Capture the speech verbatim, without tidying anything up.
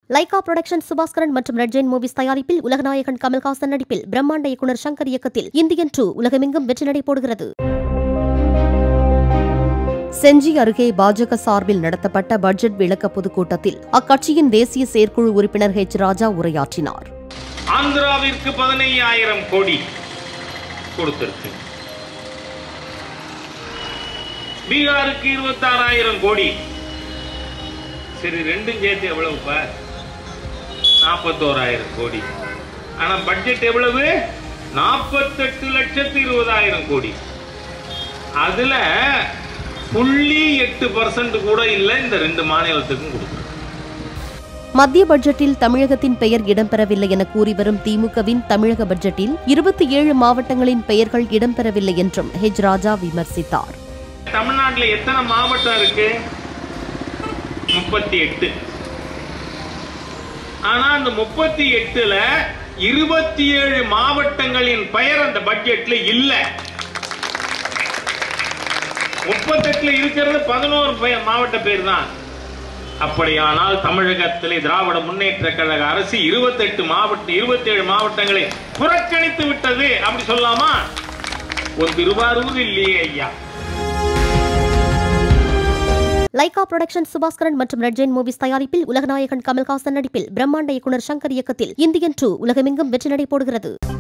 Lyca production Subaskaran மற்றும் red Jain movies தயாரிப்பில் உலகநாயகன் கமல்ஹாசன் நடிப்பில் பிரம்மாண்ட இயக்குனர் சங்கர் இயக்கத்தில் இந்தியன் டூ உலகமெங்கும் வெற்றி நடை போடுகிறது. செஞ்சி அருகே பாஜக சார்பில் நடத்தப்பட்ட பட்ஜெட் விளக்க பொதுக்கூட்டத்தில் அக்கட்சியின் தேசிய செயற்குழு உறுப்பினர் ஹெச் ராஜா உரையாற்றினார். ஆந்திராவிற்கு பதினையாயிரம் கோடி கொடுத்திருக்கு, பீகாருக்கு இருபத்தி ஆறாயிரம் கோடி. சரி, ரெண்டும் சேர்த்து எவ்வளவு? நாற்பத்தோராயிரம் கோடி. ஆனா பட்ஜெட் எவ்வளவு? நாற்பத்தெட்டு லட்சத்து இருபதாயிரம் கோடி. அதுல புள்ளி எட்டு பர்சன்ட் கூட இல்லை இந்த ரெண்டு மாநிலத்துக்கும் கொடுக்கும். மத்திய பட்ஜெட்டில் தமிழகத்தின் பெயர் இடம்பெறவில்லை என கூறி வரும் திமுகவின் தமிழக பட்ஜெட்டில் இருபத்தி ஏழு மாவட்டங்களின் பெயர்கள் இடம்பெறவில்லை என்றும் ஹெச் ராஜா விமர்சித்தார். தமிழ்நாட்டில் எத்தனை மாவட்டம் இருக்கு? முப்பத்தி எட்டு. ஆனா அந்த முப்பத்தி எட்டுல இருபத்தி ஏழு மாவட்டங்களின் பெயர் அந்த பட்ஜெட்ல இல்ல. முப்பத்தி எட்டுல இருக்கிறது பதினோரு மாவட்ட பேர் தான். அப்படியானால் தமிழகத்திலே திராவிட முன்னேற்ற கழக அரசு இருபத்தி எட்டு மாவட்ட இருபத்தி ஏழு மாவட்டங்களை புறக்கணித்து விட்டது அப்படி சொல்லலாமா? ஒரு திருவாரூர் இல்லையே ஐயா. லைகா புரொடக்ஷன் சுபாஸ்கரன் மற்றும் ரெட் ஜெயின் மூவிஸ் தயாரிப்பில் உலகநாயகன் கமல்ஹாசன் நடிப்பில் பிரம்மாண்ட இயக்குனர் சங்கர் இயக்கத்தில் இந்தியன் டூ உலகமெங்கும் வெற்றி நடை போடுகிறது.